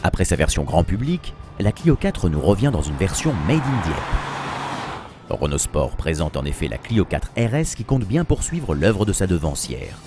Après sa version grand public, la Clio 4 nous revient dans une version Made in Dieppe. Renault Sport présente en effet la Clio 4 RS qui compte bien poursuivre l'œuvre de sa devancière.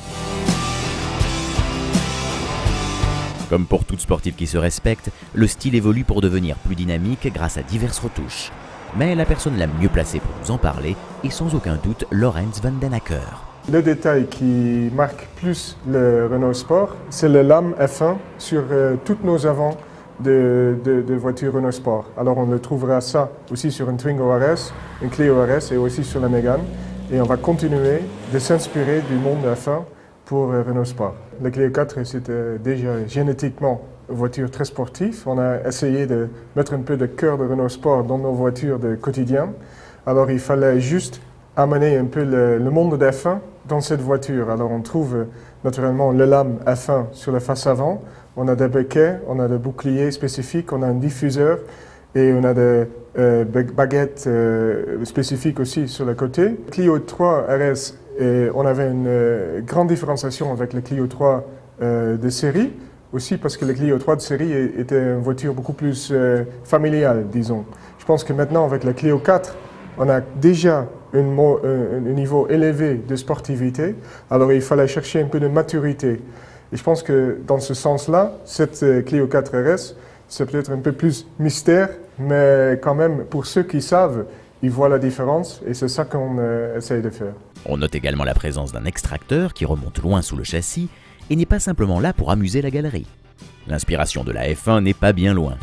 Comme pour toute sportive qui se respecte, le style évolue pour devenir plus dynamique grâce à diverses retouches. Mais la personne la mieux placée pour nous en parler est sans aucun doute Laurens van den Acker. Le détail qui marque plus le Renault Sport, c'est le lame F1 sur toutes nos avants de voitures Renault Sport. Alors on le trouvera ça aussi sur une Twingo RS, une Clio RS et aussi sur la Mégane. Et on va continuer de s'inspirer du monde F1 pour Renault Sport. La Clio 4, c'était déjà génétiquement une voiture très sportive. On a essayé de mettre un peu de cœur de Renault Sport dans nos voitures de quotidien. Alors il fallait juste amener un peu le monde de F1 dans cette voiture. Alors on trouve naturellement le lame F1 sur la face avant. On a des béquets, on a des boucliers spécifiques, on a un diffuseur et on a des baguettes spécifiques aussi sur le côté. Clio 3 RS, on avait une grande différenciation avec le Clio 3 de série. Aussi parce que le Clio 3 de série était une voiture beaucoup plus familiale, disons. Je pense que maintenant, avec la Clio 4, on a déjà un niveau élevé de sportivité. Alors, il fallait chercher un peu de maturité. Et je pense que dans ce sens-là, cette Clio 4 RS, c'est peut-être un peu plus mystère, mais quand même, pour ceux qui savent, ils voient la différence et c'est ça qu'on essaye de faire. On note également la présence d'un extracteur qui remonte loin sous le châssis et n'est pas simplement là pour amuser la galerie. L'inspiration de la F1 n'est pas bien loin.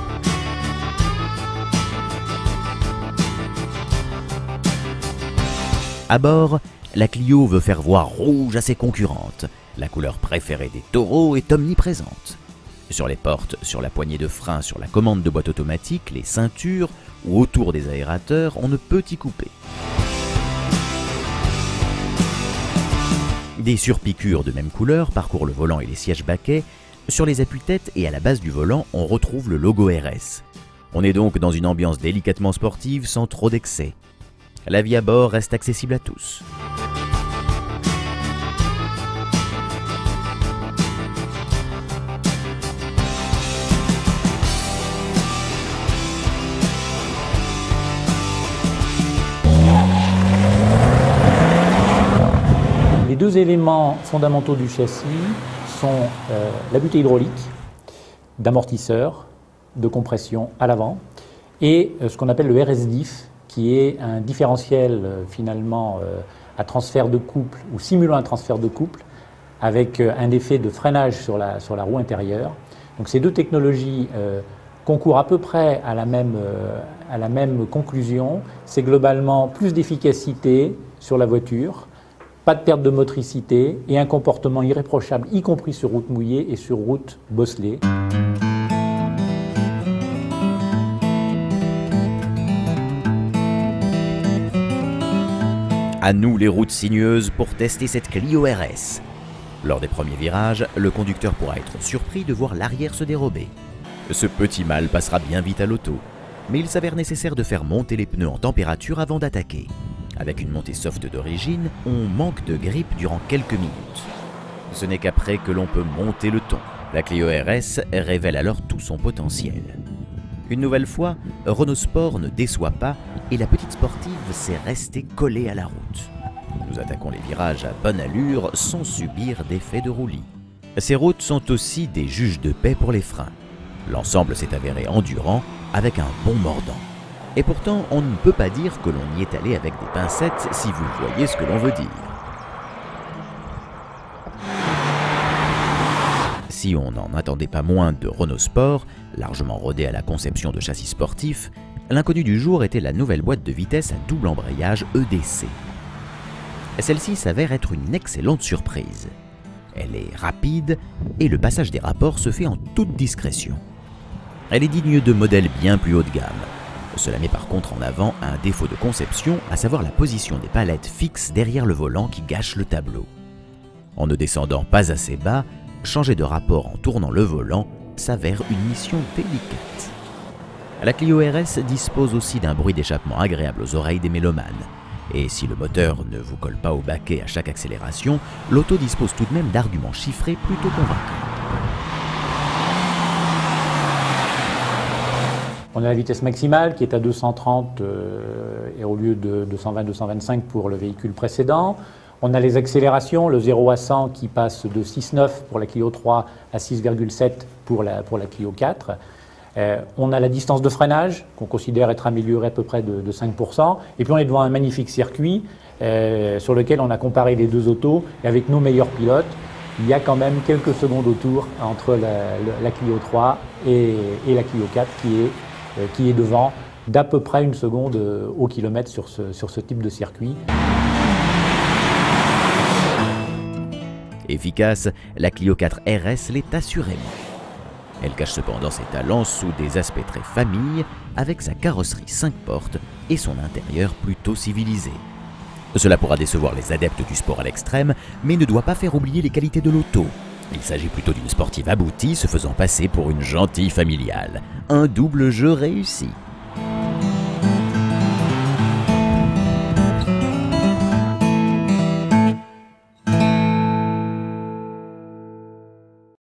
À bord, la Clio veut faire voir rouge à ses concurrentes. La couleur préférée des taureaux est omniprésente. Sur les portes, sur la poignée de frein, sur la commande de boîte automatique, les ceintures ou autour des aérateurs, on ne peut y couper. Des surpiqûres de même couleur parcourent le volant et les sièges baquets. Sur les appuis-têtes et à la base du volant, on retrouve le logo RS. On est donc dans une ambiance délicatement sportive sans trop d'excès. La vie à bord reste accessible à tous. Les deux éléments fondamentaux du châssis sont la butée hydraulique d'amortisseur, de compression à l'avant et ce qu'on appelle le RS-Diff qui est un différentiel finalement à transfert de couple ou simulant un transfert de couple avec un effet de freinage sur la roue intérieure. Donc ces deux technologies concourent à peu près à la même conclusion. C'est globalement plus d'efficacité sur la voiture, pas de perte de motricité et un comportement irréprochable, y compris sur route mouillée et sur route bosselée. À nous les routes sinueuses pour tester cette Clio RS. Lors des premiers virages, le conducteur pourra être surpris de voir l'arrière se dérober. Ce petit mal passera bien vite à l'auto, mais il s'avère nécessaire de faire monter les pneus en température avant d'attaquer. Avec une montée soft d'origine, on manque de grip durant quelques minutes. Ce n'est qu'après que l'on peut monter le ton. La Clio RS révèle alors tout son potentiel. Une nouvelle fois, Renault Sport ne déçoit pas et la petite sportive s'est restée collée à la route. Nous attaquons les virages à bonne allure sans subir d'effet de roulis. Ces routes sont aussi des juges de paix pour les freins. L'ensemble s'est avéré endurant avec un bon mordant. Et pourtant, on ne peut pas dire que l'on y est allé avec des pincettes si vous voyez ce que l'on veut dire. Si on n'en attendait pas moins de Renault Sport, largement rodé à la conception de châssis sportifs, l'inconnu du jour était la nouvelle boîte de vitesse à double embrayage EDC. Celle-ci s'avère être une excellente surprise. Elle est rapide et le passage des rapports se fait en toute discrétion. Elle est digne de modèles bien plus haut de gamme. Cela met par contre en avant un défaut de conception, à savoir la position des palettes fixes derrière le volant qui gâche le tableau. En ne descendant pas assez bas, changer de rapport en tournant le volant s'avère une mission délicate. La Clio RS dispose aussi d'un bruit d'échappement agréable aux oreilles des mélomanes. Et si le moteur ne vous colle pas au baquet à chaque accélération, l'auto dispose tout de même d'arguments chiffrés plutôt convaincants. On a la vitesse maximale qui est à 230 et au lieu de 220-225 pour le véhicule précédent. On a les accélérations, le 0 à 100 qui passe de 6,9 pour la Clio 3 à 6,7 pour la Clio 4. On a la distance de freinage qu'on considère être améliorée à peu près de 5%. Et puis on est devant un magnifique circuit sur lequel on a comparé les deux autos. Et avec nos meilleurs pilotes, il y a quand même quelques secondes au tour entre la Clio 3 et la Clio 4 qui est devant d'à peu près 1 seconde au kilomètre sur ce type de circuit. Efficace, la Clio 4 RS l'est assurément. Elle cache cependant ses talents sous des aspects très famille, avec sa carrosserie 5 portes et son intérieur plutôt civilisé. Cela pourra décevoir les adeptes du sport à l'extrême, mais ne doit pas faire oublier les qualités de l'auto. Il s'agit plutôt d'une sportive aboutie se faisant passer pour une gentille familiale. Un double jeu réussi.